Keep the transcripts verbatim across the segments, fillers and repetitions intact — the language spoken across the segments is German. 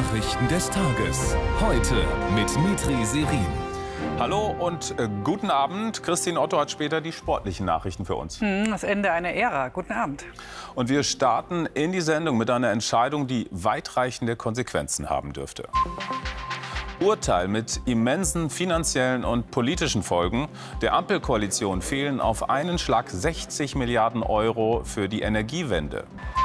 Nachrichten des Tages. Heute mit Mitri Serin. Hallo und äh, guten Abend. Christine Otto hat später die sportlichen Nachrichten für uns. Das Ende einer Ära. Guten Abend. Und wir starten in die Sendung mit einer Entscheidung, die weitreichende Konsequenzen haben dürfte. Urteil mit immensen finanziellen und politischen Folgen. Der Ampelkoalition fehlen auf einen Schlag sechzig Milliarden Euro für die Energiewende.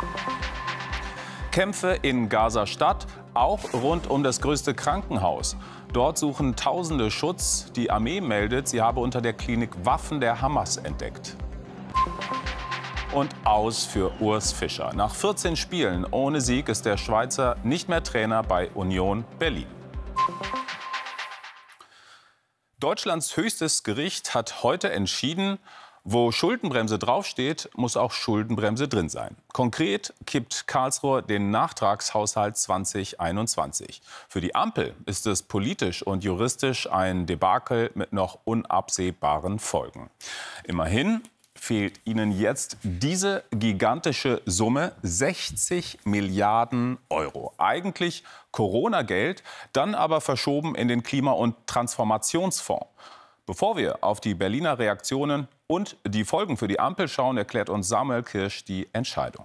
Kämpfe in Gaza-Stadt, auch rund um das größte Krankenhaus. Dort suchen Tausende Schutz. Die Armee meldet, sie habe unter der Klinik Waffen der Hamas entdeckt. Und aus für Urs Fischer. Nach vierzehn Spielen ohne Sieg ist der Schweizer nicht mehr Trainer bei Union Berlin. Deutschlands höchstes Gericht hat heute entschieden, wo Schuldenbremse draufsteht, muss auch Schuldenbremse drin sein. Konkret kippt Karlsruhe den Nachtragshaushalt zwanzig einundzwanzig. Für die Ampel ist es politisch und juristisch ein Debakel mit noch unabsehbaren Folgen. Immerhin fehlt ihnen jetzt diese gigantische Summe, sechzig Milliarden Euro. Eigentlich Corona-Geld, dann aber verschoben in den Klima- und Transformationsfonds. Bevor wir auf die Berliner Reaktionen und die Folgen für die Ampel schauen, erklärt uns Samuel Kirsch die Entscheidung.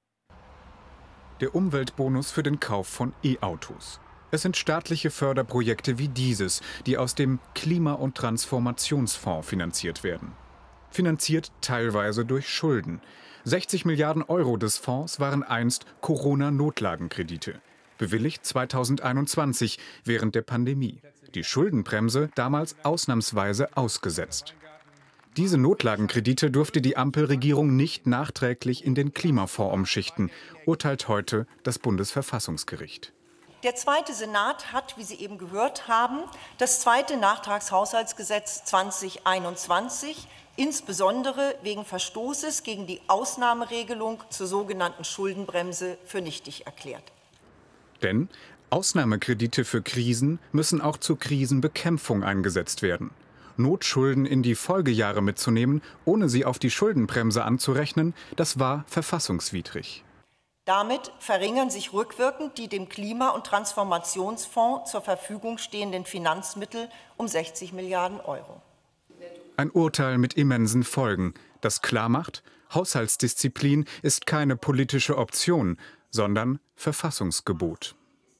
Der Umweltbonus für den Kauf von E-Autos. Es sind staatliche Förderprojekte wie dieses, die aus dem Klima- und Transformationsfonds finanziert werden. Finanziert teilweise durch Schulden. sechzig Milliarden Euro des Fonds waren einst Corona-Notlagenkredite. Bewilligt zweitausendeinundzwanzig während der Pandemie. Die Schuldenbremse damals ausnahmsweise ausgesetzt. Diese Notlagenkredite durfte die Ampelregierung nicht nachträglich in den Klimafonds umschichten, urteilt heute das Bundesverfassungsgericht. Der zweite Senat hat, wie Sie eben gehört haben, das zweite Nachtragshaushaltsgesetz zwanzig einundzwanzig insbesondere wegen Verstoßes gegen die Ausnahmeregelung zur sogenannten Schuldenbremse für nichtig erklärt. Denn Ausnahmekredite für Krisen müssen auch zur Krisenbekämpfung eingesetzt werden. Notschulden in die Folgejahre mitzunehmen, ohne sie auf die Schuldenbremse anzurechnen, das war verfassungswidrig. Damit verringern sich rückwirkend die dem Klima- und Transformationsfonds zur Verfügung stehenden Finanzmittel um sechzig Milliarden Euro. Ein Urteil mit immensen Folgen, das klarmacht, Haushaltsdisziplin ist keine politische Option, sondern Verfassungsgebot.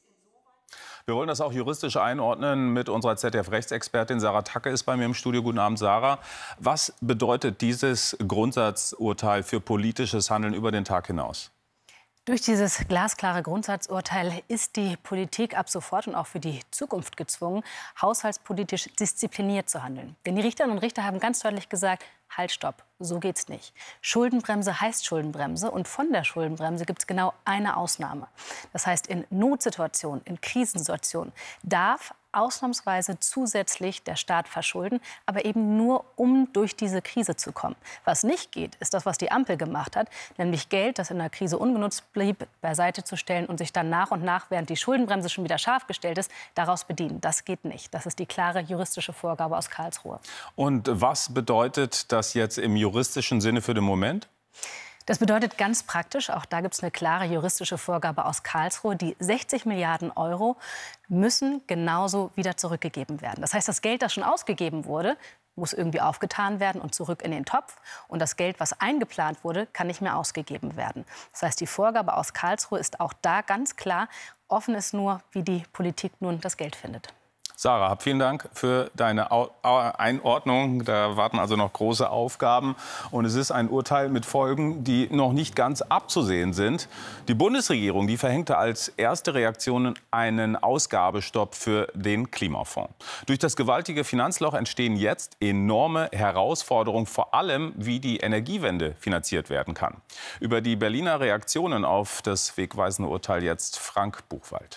Wir wollen das auch juristisch einordnen mit unserer Z D F-Rechtsexpertin Sarah Tacke ist bei mir im Studio. Guten Abend, Sarah. Was bedeutet dieses Grundsatzurteil für politisches Handeln über den Tag hinaus? Durch dieses glasklare Grundsatzurteil ist die Politik ab sofort und auch für die Zukunft gezwungen, haushaltspolitisch diszipliniert zu handeln. Denn die Richterinnen und Richter haben ganz deutlich gesagt, halt, stopp, so geht's nicht. Schuldenbremse heißt Schuldenbremse und von der Schuldenbremse gibt es genau eine Ausnahme. Das heißt, in Notsituationen, in Krisensituationen darf ausnahmsweise zusätzlich der Staat verschulden, aber eben nur, um durch diese Krise zu kommen. Was nicht geht, ist das, was die Ampel gemacht hat, nämlich Geld, das in der Krise ungenutzt blieb, beiseite zu stellen und sich dann nach und nach, während die Schuldenbremse schon wieder scharf gestellt ist, daraus bedienen. Das geht nicht. Das ist die klare juristische Vorgabe aus Karlsruhe. Und was bedeutet das jetzt im juristischen Sinne für den Moment? Das bedeutet ganz praktisch, auch da gibt es eine klare juristische Vorgabe aus Karlsruhe, die sechzig Milliarden Euro müssen genauso wieder zurückgegeben werden. Das heißt, das Geld, das schon ausgegeben wurde, muss irgendwie aufgetan werden und zurück in den Topf. Und das Geld, was eingeplant wurde, kann nicht mehr ausgegeben werden. Das heißt, die Vorgabe aus Karlsruhe ist auch da ganz klar. Offen ist nur, wie die Politik nun das Geld findet. Sarah, vielen Dank für deine Einordnung. Da warten also noch große Aufgaben. Und es ist ein Urteil mit Folgen, die noch nicht ganz abzusehen sind. Die Bundesregierung, die verhängte als erste Reaktion einen Ausgabestopp für den Klimafonds. Durch das gewaltige Finanzloch entstehen jetzt enorme Herausforderungen, vor allem wie die Energiewende finanziert werden kann. Über die Berliner Reaktionen auf das wegweisende Urteil jetzt Frank Buchwald.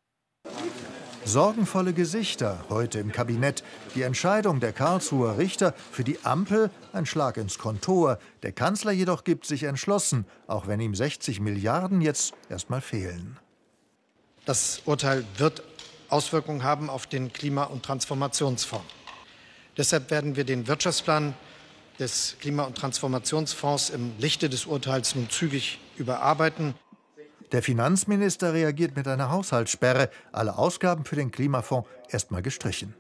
Sorgenvolle Gesichter heute im Kabinett. Die Entscheidung der Karlsruher Richter für die Ampel ein Schlag ins Kontor. Der Kanzler jedoch gibt sich entschlossen, auch wenn ihm sechzig Milliarden jetzt erst mal fehlen. Das Urteil wird Auswirkungen haben auf den Klima- und Transformationsfonds. Deshalb werden wir den Wirtschaftsplan des Klima- und Transformationsfonds im Lichte des Urteils nun zügig überarbeiten. Der Finanzminister reagiert mit einer Haushaltssperre. Alle Ausgaben für den Klimafonds erstmal gestrichen.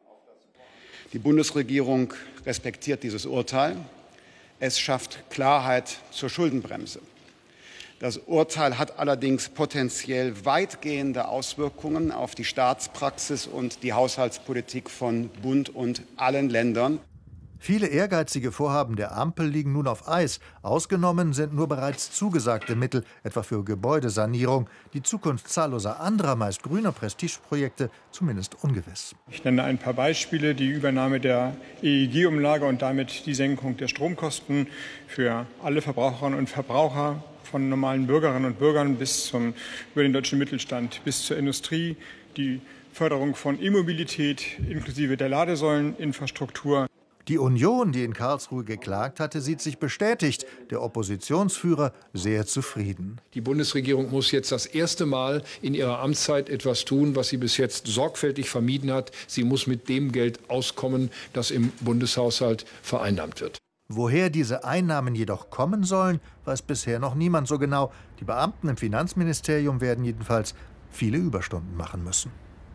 Die Bundesregierung respektiert dieses Urteil. Es schafft Klarheit zur Schuldenbremse. Das Urteil hat allerdings potenziell weitgehende Auswirkungen auf die Staatspraxis und die Haushaltspolitik von Bund und allen Ländern. Viele ehrgeizige Vorhaben der Ampel liegen nun auf Eis. Ausgenommen sind nur bereits zugesagte Mittel, etwa für Gebäudesanierung. Die Zukunft zahlloser anderer, meist grüner Prestigeprojekte zumindest ungewiss. Ich nenne ein paar Beispiele. Die Übernahme der E E G-Umlage und damit die Senkung der Stromkosten für alle Verbraucherinnen und Verbraucher, von normalen Bürgerinnen und Bürgern bis zum, über den deutschen Mittelstand bis zur Industrie. Die Förderung von E-Mobilität inklusive der Ladesäuleninfrastruktur. Die Union, die in Karlsruhe geklagt hatte, sieht sich bestätigt. Der Oppositionsführer sehr zufrieden. Die Bundesregierung muss jetzt das erste Mal in ihrer Amtszeit etwas tun, was sie bis jetzt sorgfältig vermieden hat. Sie muss mit dem Geld auskommen, das im Bundeshaushalt vereinnahmt wird. Woher diese Einnahmen jedoch kommen sollen, weiß bisher noch niemand so genau. Die Beamten im Finanzministerium werden jedenfalls viele Überstunden machen müssen.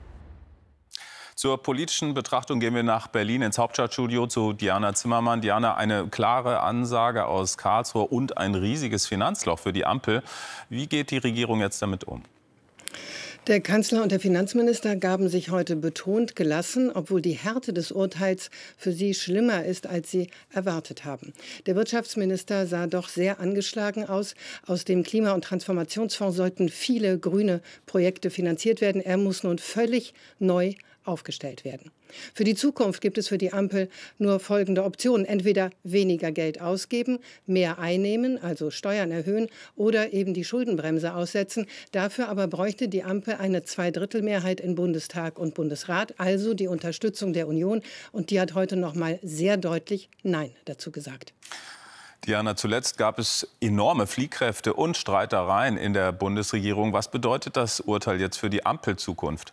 Zur politischen Betrachtung gehen wir nach Berlin ins Hauptstadtstudio zu Diana Zimmermann. Diana, eine klare Ansage aus Karlsruhe und ein riesiges Finanzloch für die Ampel. Wie geht die Regierung jetzt damit um? Der Kanzler und der Finanzminister gaben sich heute betont gelassen, obwohl die Härte des Urteils für sie schlimmer ist, als sie erwartet haben. Der Wirtschaftsminister sah doch sehr angeschlagen aus. Aus dem Klima- und Transformationsfonds sollten viele grüne Projekte finanziert werden. Er muss nun völlig neu aufgestellt werden. Für die Zukunft gibt es für die Ampel nur folgende Optionen. Entweder weniger Geld ausgeben, mehr einnehmen, also Steuern erhöhen oder eben die Schuldenbremse aussetzen. Dafür aber bräuchte die Ampel eine Zweidrittelmehrheit in Bundestag und Bundesrat, also die Unterstützung der Union. Und die hat heute noch mal sehr deutlich Nein dazu gesagt. Diana, zuletzt gab es enorme Fliehkräfte und Streitereien in der Bundesregierung. Was bedeutet das Urteil jetzt für die Ampelzukunft?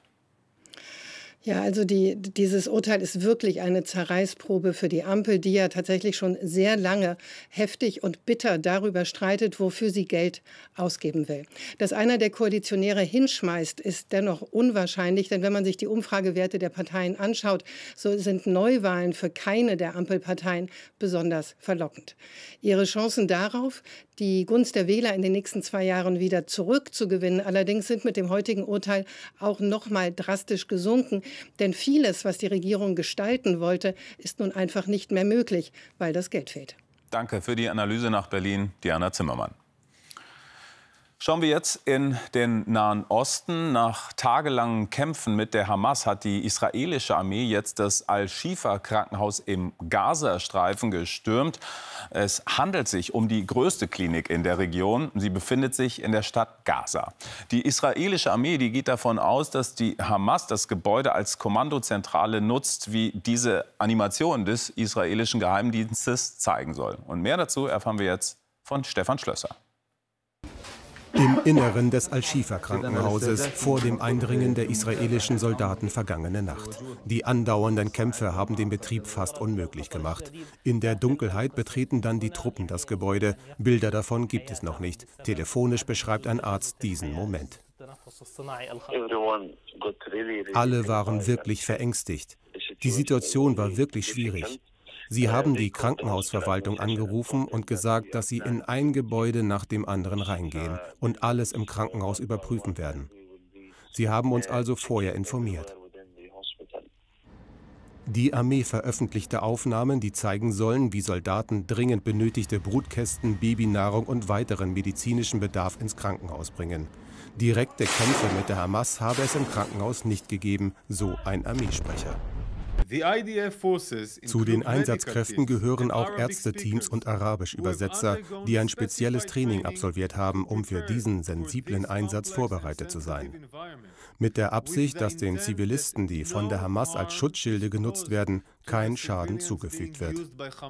Ja, also die, dieses Urteil ist wirklich eine Zerreißprobe für die Ampel, die ja tatsächlich schon sehr lange heftig und bitter darüber streitet, wofür sie Geld ausgeben will. Dass einer der Koalitionäre hinschmeißt, ist dennoch unwahrscheinlich, denn wenn man sich die Umfragewerte der Parteien anschaut, so sind Neuwahlen für keine der Ampelparteien besonders verlockend. Ihre Chancen darauf, die Gunst der Wähler in den nächsten zwei Jahren wieder zurückzugewinnen, allerdings sind mit dem heutigen Urteil auch noch mal drastisch gesunken. Denn vieles, was die Regierung gestalten wollte, ist nun einfach nicht mehr möglich, weil das Geld fehlt. Danke für die Analyse nach Berlin, Diana Zimmermann. Schauen wir jetzt in den Nahen Osten. Nach tagelangen Kämpfen mit der Hamas hat die israelische Armee jetzt das Al-Shifa-Krankenhaus im Gazastreifen gestürmt. Es handelt sich um die größte Klinik in der Region. Sie befindet sich in der Stadt Gaza. Die israelische Armee, die geht davon aus, dass die Hamas das Gebäude als Kommandozentrale nutzt, wie diese Animation des israelischen Geheimdienstes zeigen soll. Und mehr dazu erfahren wir jetzt von Stefan Schlösser. Im Inneren des Al-Shifa-Krankenhauses vor dem Eindringen der israelischen Soldaten vergangene Nacht. Die andauernden Kämpfe haben den Betrieb fast unmöglich gemacht. In der Dunkelheit betreten dann die Truppen das Gebäude. Bilder davon gibt es noch nicht. Telefonisch beschreibt ein Arzt diesen Moment. Alle waren wirklich verängstigt. Die Situation war wirklich schwierig. Sie haben die Krankenhausverwaltung angerufen und gesagt, dass sie in ein Gebäude nach dem anderen reingehen und alles im Krankenhaus überprüfen werden. Sie haben uns also vorher informiert. Die Armee veröffentlichte Aufnahmen, die zeigen sollen, wie Soldaten dringend benötigte Brutkästen, Babynahrung und weiteren medizinischen Bedarf ins Krankenhaus bringen. Direkte Kämpfe mit der Hamas habe es im Krankenhaus nicht gegeben, so ein Armeesprecher. Zu den Einsatzkräften gehören auch Ärzteteams und Arabisch-Übersetzer, die ein spezielles Training absolviert haben, um für diesen sensiblen Einsatz vorbereitet zu sein. Mit der Absicht, dass den Zivilisten, die von der Hamas als Schutzschilde genutzt werden, kein Schaden zugefügt wird.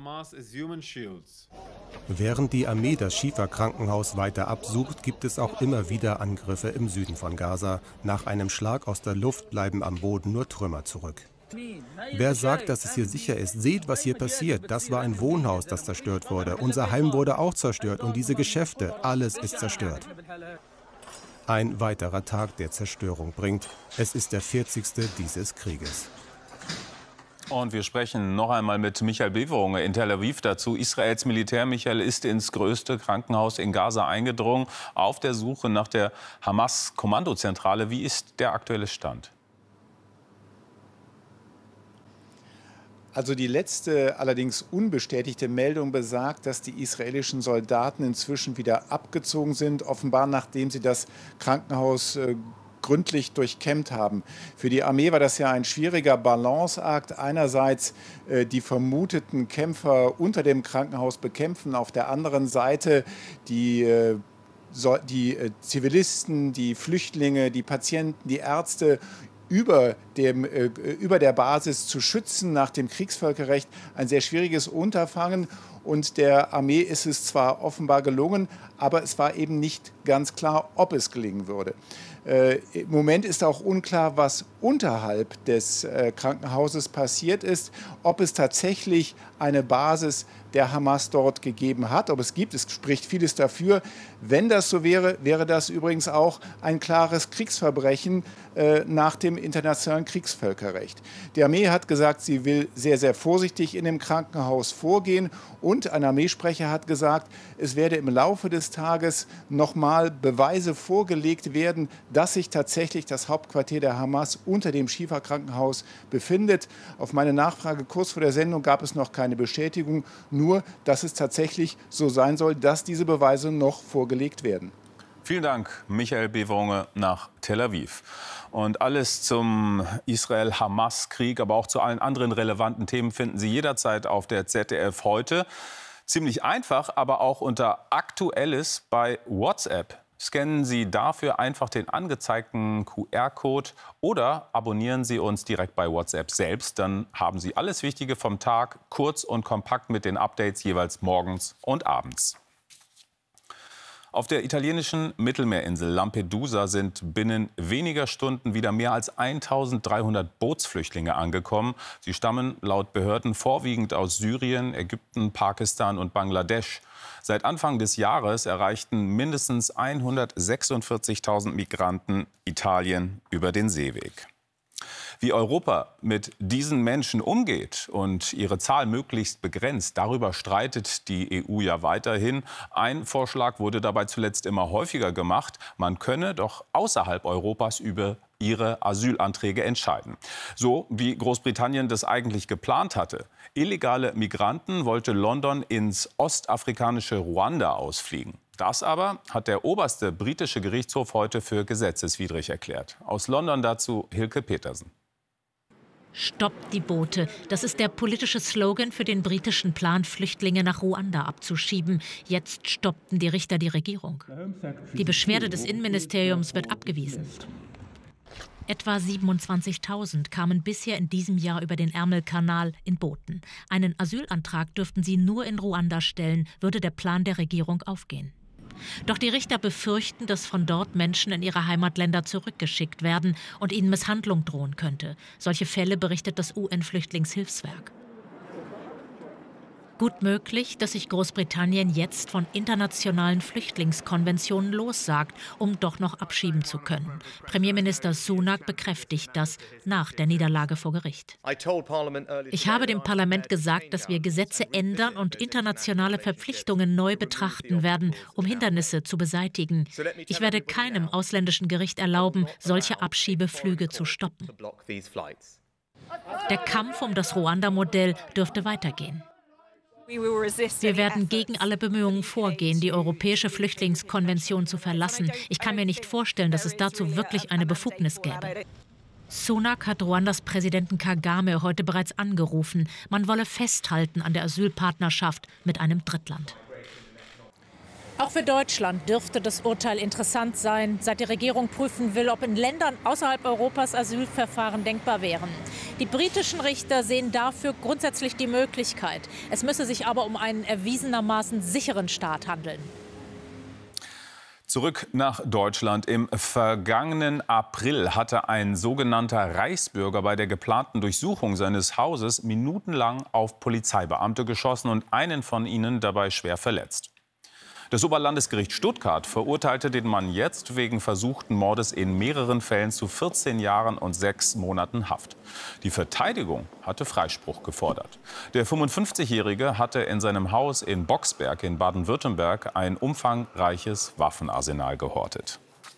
Während die Armee das Shifa-Krankenhaus weiter absucht, gibt es auch immer wieder Angriffe im Süden von Gaza. Nach einem Schlag aus der Luft bleiben am Boden nur Trümmer zurück. Wer sagt, dass es hier sicher ist? Seht, was hier passiert. Das war ein Wohnhaus, das zerstört wurde. Unser Heim wurde auch zerstört und diese Geschäfte, alles ist zerstört. Ein weiterer Tag, der Zerstörung bringt. Es ist der vierzigste dieses Krieges. Und wir sprechen noch einmal mit Michael Beverunge in Tel Aviv dazu. Israels Militär, Michael, ist ins größte Krankenhaus in Gaza eingedrungen, auf der Suche nach der Hamas-Kommandozentrale. Wie ist der aktuelle Stand? Also die letzte, allerdings unbestätigte Meldung besagt, dass die israelischen Soldaten inzwischen wieder abgezogen sind, offenbar nachdem sie das Krankenhaus äh, gründlich durchkämmt haben. Für die Armee war das ja ein schwieriger Balanceakt. Einerseits äh, die vermuteten Kämpfer unter dem Krankenhaus bekämpfen, auf der anderen Seite die äh, so, die äh, Zivilisten, die Flüchtlinge, die Patienten, die Ärzte über, dem, äh, über der Basis zu schützen nach dem Kriegsvölkerrecht. Ein sehr schwieriges Unterfangen. Und der Armee ist es zwar offenbar gelungen, aber es war eben nicht ganz klar, ob es gelingen würde. Äh, Im Moment ist auch unklar, was unterhalb des äh, Krankenhauses passiert ist, ob es tatsächlich eine Basis der Hamas dort gegeben hat, ob es gibt. Es spricht vieles dafür. Wenn das so wäre, wäre das übrigens auch ein klares Kriegsverbrechen äh, nach dem internationalen Kriegsvölkerrecht. Die Armee hat gesagt, sie will sehr, sehr vorsichtig in dem Krankenhaus vorgehen. Und ein Armeesprecher hat gesagt, es werde im Laufe des Tages nochmal Beweise vorgelegt werden, dass sich tatsächlich das Hauptquartier der Hamas unter dem Schifa-Krankenhaus befindet. Auf meine Nachfrage kurz vor der Sendung gab es noch keine Bestätigung, nur dass es tatsächlich so sein soll, dass diese Beweise noch vorgelegt werden. Vielen Dank, Michael Beverunge nach Tel Aviv. Und alles zum Israel-Hamas-Krieg, aber auch zu allen anderen relevanten Themen finden Sie jederzeit auf der Z D F heute. Ziemlich einfach, aber auch unter Aktuelles bei WhatsApp. Scannen Sie dafür einfach den angezeigten Q R-Code oder abonnieren Sie uns direkt bei WhatsApp selbst. Dann haben Sie alles Wichtige vom Tag kurz und kompakt mit den Updates jeweils morgens und abends. Auf der italienischen Mittelmeerinsel Lampedusa sind binnen weniger Stunden wieder mehr als eintausenddreihundert Bootsflüchtlinge angekommen. Sie stammen laut Behörden vorwiegend aus Syrien, Ägypten, Pakistan und Bangladesch. Seit Anfang des Jahres erreichten mindestens hundertsechsundvierzigtausend Migranten Italien über den Seeweg. Wie Europa mit diesen Menschen umgeht und ihre Zahl möglichst begrenzt, darüber streitet die E U ja weiterhin. Ein Vorschlag wurde dabei zuletzt immer häufiger gemacht. Man könne doch außerhalb Europas über ihre Asylanträge entscheiden. So wie Großbritannien das eigentlich geplant hatte. Illegale Migranten wollte London ins ostafrikanische Ruanda ausfliegen. Das aber hat der oberste britische Gerichtshof heute für gesetzeswidrig erklärt. Aus London dazu Hilke Petersen. Stoppt die Boote. Das ist der politische Slogan für den britischen Plan, Flüchtlinge nach Ruanda abzuschieben. Jetzt stoppten die Richter die Regierung. Die Beschwerde des Innenministeriums wird abgewiesen. Etwa siebenundzwanzigtausend kamen bisher in diesem Jahr über den Ärmelkanal in Booten. Einen Asylantrag dürften sie nur in Ruanda stellen, würde der Plan der Regierung aufgehen. Doch die Richter befürchten, dass von dort Menschen in ihre Heimatländer zurückgeschickt werden und ihnen Misshandlung drohen könnte. Solche Fälle berichtet das U N-Flüchtlingshilfswerk. Gut möglich, dass sich Großbritannien jetzt von internationalen Flüchtlingskonventionen lossagt, um doch noch abschieben zu können. Premierminister Sunak bekräftigt das nach der Niederlage vor Gericht. Ich habe dem Parlament gesagt, dass wir Gesetze ändern und internationale Verpflichtungen neu betrachten werden, um Hindernisse zu beseitigen. Ich werde keinem ausländischen Gericht erlauben, solche Abschiebeflüge zu stoppen. Der Kampf um das Ruanda-Modell dürfte weitergehen. Wir werden gegen alle Bemühungen vorgehen, die Europäische Flüchtlingskonvention zu verlassen. Ich kann mir nicht vorstellen, dass es dazu wirklich eine Befugnis gäbe. Sunak hat Ruandas Präsidenten Kagame heute bereits angerufen. Man wolle festhalten an der Asylpartnerschaft mit einem Drittland. Auch für Deutschland dürfte das Urteil interessant sein, seit die Regierung prüfen will, ob in Ländern außerhalb Europas Asylverfahren denkbar wären. Die britischen Richter sehen dafür grundsätzlich die Möglichkeit. Es müsse sich aber um einen erwiesenermaßen sicheren Staat handeln. Zurück nach Deutschland. Im vergangenen April hatte ein sogenannter Reichsbürger bei der geplanten Durchsuchung seines Hauses minutenlang auf Polizeibeamte geschossen und einen von ihnen dabei schwer verletzt. Das Oberlandesgericht Stuttgart verurteilte den Mann jetzt wegen versuchten Mordes in mehreren Fällen zu vierzehn Jahren und sechs Monaten Haft. Die Verteidigung hatte Freispruch gefordert. Der fünfundfünfzigjährige hatte in seinem Haus in Boxberg in Baden-Württemberg ein umfangreiches Waffenarsenal gehortet.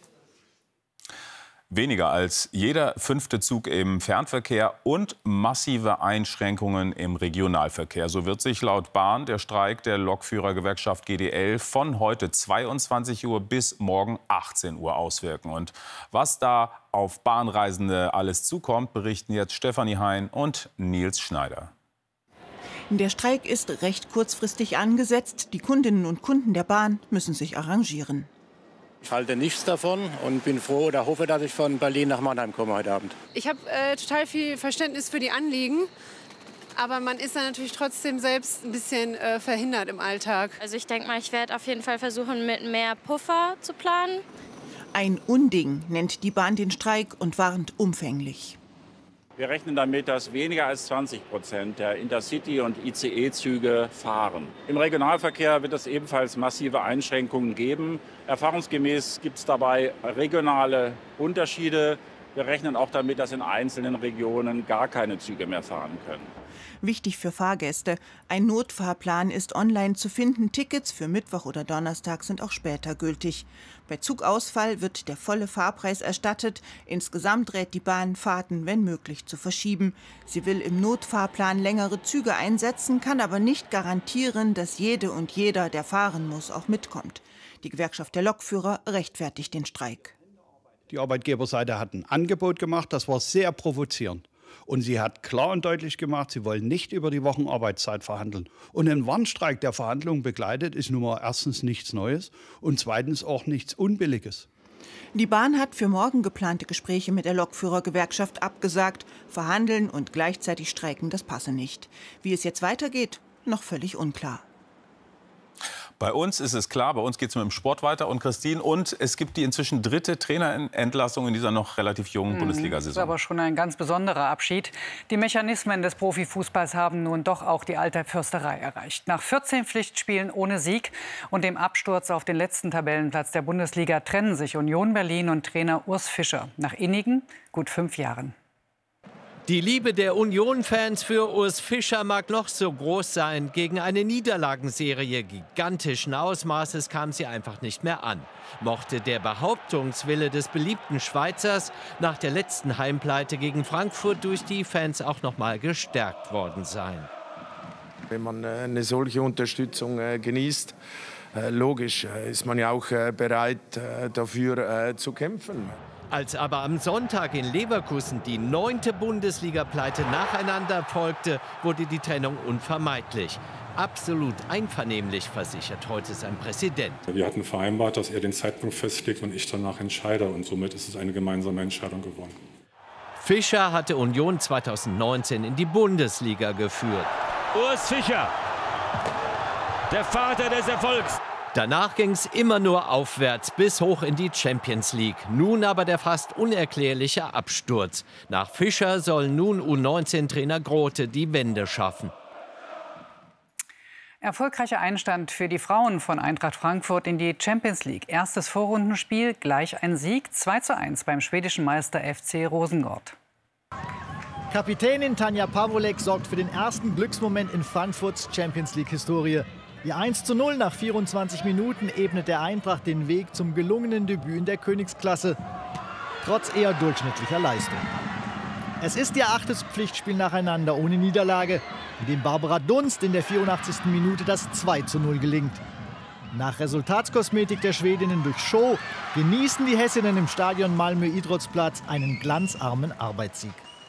Weniger als jeder fünfte Zug im Fernverkehr und massive Einschränkungen im Regionalverkehr. So wird sich laut Bahn der Streik der Lokführergewerkschaft G D L von heute zweiundzwanzig Uhr bis morgen achtzehn Uhr auswirken. Und was da auf Bahnreisende alles zukommt, berichten jetzt Stefanie Hein und Nils Schneider. Der Streik ist recht kurzfristig angesetzt. Die Kundinnen und Kunden der Bahn müssen sich arrangieren. Ich halte nichts davon und bin froh oder hoffe, dass ich von Berlin nach Mannheim komme heute Abend. Ich habe äh, total viel Verständnis für die Anliegen, aber man ist dann natürlich trotzdem selbst ein bisschen äh, verhindert im Alltag. Also ich denke mal, ich werde auf jeden Fall versuchen, mit mehr Puffer zu planen. Ein Unding nennt die Bahn den Streik und warnt umfänglich. Wir rechnen damit, dass weniger als zwanzig Prozent der Intercity- und I C E-Züge fahren. Im Regionalverkehr wird es ebenfalls massive Einschränkungen geben. Erfahrungsgemäß gibt es dabei regionale Unterschiede. Wir rechnen auch damit, dass in einzelnen Regionen gar keine Züge mehr fahren können. Wichtig für Fahrgäste. Ein Notfahrplan ist online zu finden. Tickets für Mittwoch oder Donnerstag sind auch später gültig. Bei Zugausfall wird der volle Fahrpreis erstattet. Insgesamt rät die Bahn, Fahrten, wenn möglich, zu verschieben. Sie will im Notfahrplan längere Züge einsetzen, kann aber nicht garantieren, dass jede und jeder, der fahren muss, auch mitkommt. Die Gewerkschaft der Lokführer rechtfertigt den Streik. Die Arbeitgeberseite hat ein Angebot gemacht, das war sehr provozierend. Und sie hat klar und deutlich gemacht, sie wollen nicht über die Wochenarbeitszeit verhandeln. Und ein Warnstreik, der Verhandlungen begleitet, ist nun mal erstens nichts Neues und zweitens auch nichts Unbilliges. Die Bahn hat für morgen geplante Gespräche mit der Lokführergewerkschaft abgesagt. Verhandeln und gleichzeitig streiken, das passe nicht. Wie es jetzt weitergeht, noch völlig unklar. Bei uns ist es klar, bei uns geht es mit dem Sport weiter. Und Christine, und es gibt die inzwischen dritte Trainerentlassung in dieser noch relativ jungen Mhm. Bundesliga-Saison. Das ist aber schon ein ganz besonderer Abschied. Die Mechanismen des Profifußballs haben nun doch auch die alte Fürsterei erreicht. Nach vierzehn Pflichtspielen ohne Sieg und dem Absturz auf den letzten Tabellenplatz der Bundesliga trennen sich Union Berlin und Trainer Urs Fischer nach innigen gut fünf Jahren. Die Liebe der Union-Fans für Urs Fischer mag noch so groß sein. Gegen eine Niederlagenserie gigantischen Ausmaßes kam sie einfach nicht mehr an. Mochte der Behauptungswille des beliebten Schweizers nach der letzten Heimpleite gegen Frankfurt durch die Fans auch noch mal gestärkt worden sein. Wenn man eine solche Unterstützung genießt, logisch ist man ja auch bereit, dafür zu kämpfen. Als aber am Sonntag in Leverkusen die neunte Bundesliga-Pleite nacheinander folgte, wurde die Trennung unvermeidlich. Absolut einvernehmlich, versichert heute sein Präsident. Wir hatten vereinbart, dass er den Zeitpunkt festlegt und ich danach entscheide. Und somit ist es eine gemeinsame Entscheidung geworden. Fischer hatte Union zweitausendneunzehn in die Bundesliga geführt. Urs Fischer, der Vater des Erfolgs. Danach ging es immer nur aufwärts bis hoch in die Champions League. Nun aber der fast unerklärliche Absturz. Nach Fischer soll nun U neunzehn-Trainer Grote die Wende schaffen. Erfolgreicher Einstand für die Frauen von Eintracht Frankfurt in die Champions League. Erstes Vorrundenspiel, gleich ein Sieg, zwei zu eins beim schwedischen Meister F C Rosengård. Kapitänin Tanja Pawolek sorgt für den ersten Glücksmoment in Frankfurts Champions League-Historie. Ihr eins zu null nach vierundzwanzig Minuten ebnet der Eintracht den Weg zum gelungenen Debüt in der Königsklasse, trotz eher durchschnittlicher Leistung. Es ist ihr achtes Pflichtspiel nacheinander ohne Niederlage, in dem Barbara Dunst in der vierundachtzigsten Minute das zwei zu null gelingt. Nach Resultatskosmetik der Schwedinnen durch Show genießen die Hessinnen im Stadion Malmö Idrottsplatz einen glanzarmen Arbeitssieg.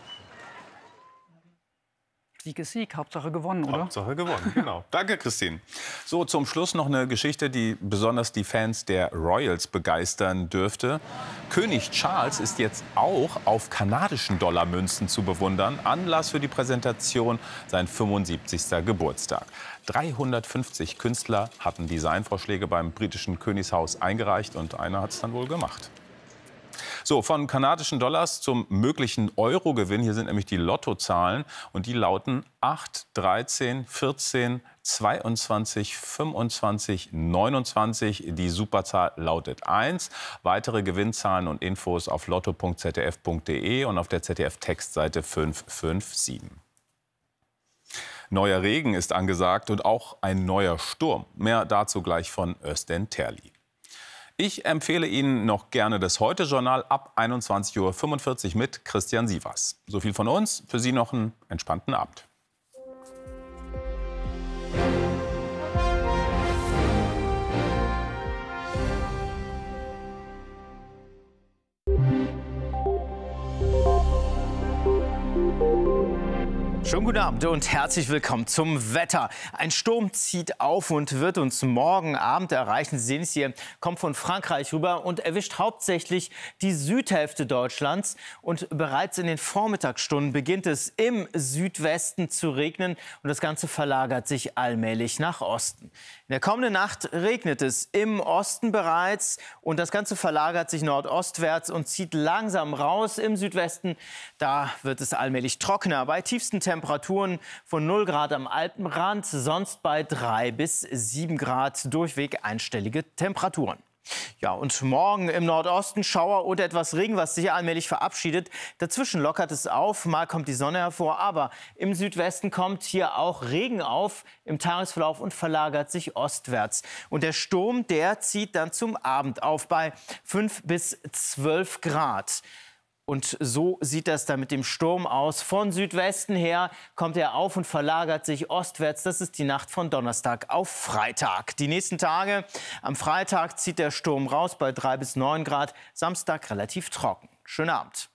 Sieg ist Sieg, Hauptsache gewonnen, oder? Hauptsache gewonnen, genau. Danke, Christine. So, zum Schluss noch eine Geschichte, die besonders die Fans der Royals begeistern dürfte. König Charles ist jetzt auch auf kanadischen Dollarmünzen zu bewundern. Anlass für die Präsentation sein fünfundsiebzigsten Geburtstag. dreihundertfünfzig Künstler hatten Designvorschläge beim britischen Königshaus eingereicht und einer hat es dann wohl gemacht. So, von kanadischen Dollars zum möglichen Eurogewinn. Hier sind nämlich die Lottozahlen und die lauten acht, dreizehn, vierzehn, zweiundzwanzig fünfundzwanzig neunundzwanzig. Die Superzahl lautet eins. Weitere Gewinnzahlen und Infos auf lotto punkt z d f punkt d e und auf der Z D F-Textseite fünf fünf sieben. Neuer Regen ist angesagt und auch ein neuer Sturm. Mehr dazu gleich von Özden Terli. Ich empfehle Ihnen noch gerne das Heute-Journal ab einundzwanzig Uhr fünfundvierzig mit Christian Sievers. So viel von uns. Für Sie noch einen entspannten Abend. Schönen guten Abend und herzlich willkommen zum Wetter. Ein Sturm zieht auf und wird uns morgen Abend erreichen. Sie sehen es hier, kommt von Frankreich rüber und erwischt hauptsächlich die Südhälfte Deutschlands. Und bereits in den Vormittagsstunden beginnt es im Südwesten zu regnen und das Ganze verlagert sich allmählich nach Osten. In der kommenden Nacht regnet es im Osten bereits und das Ganze verlagert sich nordostwärts und zieht langsam raus im Südwesten. Da wird es allmählich trockener bei tiefsten Temperaturen von null Grad am Alpenrand, sonst bei drei bis sieben Grad, durchweg einstellige Temperaturen. Ja, und morgen im Nordosten Schauer oder etwas Regen, was sich allmählich verabschiedet. Dazwischen lockert es auf, mal kommt die Sonne hervor, aber im Südwesten kommt hier auch Regen auf im Tagesverlauf und verlagert sich ostwärts. Und der Sturm, der zieht dann zum Abend auf bei fünf bis zwölf Grad. Und so sieht das dann mit dem Sturm aus. Von Südwesten her kommt er auf und verlagert sich ostwärts. Das ist die Nacht von Donnerstag auf Freitag. Die nächsten Tage, am Freitag zieht der Sturm raus bei drei bis neun Grad. Samstag relativ trocken. Schönen Abend.